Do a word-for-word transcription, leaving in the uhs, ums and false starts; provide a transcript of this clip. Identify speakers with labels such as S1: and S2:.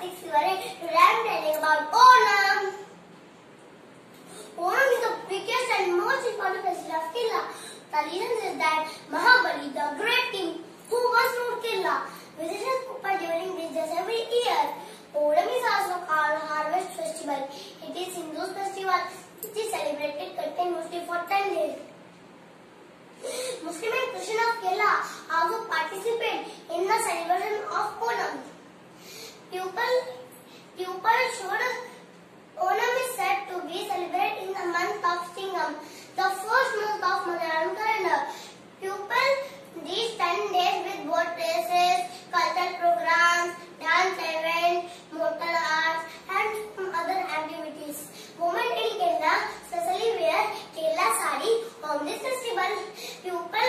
S1: Kartik Sivare. Today I am telling about Onam. Onam is the biggest and most important festival of Kerala. The reason is that Mahabali, the great king who once ruled Kerala, visits Kuppa during this days every year. Onam is also called Harvest Festival. It is Hindu's festival which is celebrated continuously for ten days. Muslim and Christian of Kerala also participate in the celebration of Onam. People, people should Onam is said to be celebrated in the month of Singam, the first month of Malayalam calendar. People these ten days with boat races, cultural programs, dance events, martial arts, and other activities. Women in Kerala especially wear Kerala sari on this festival. People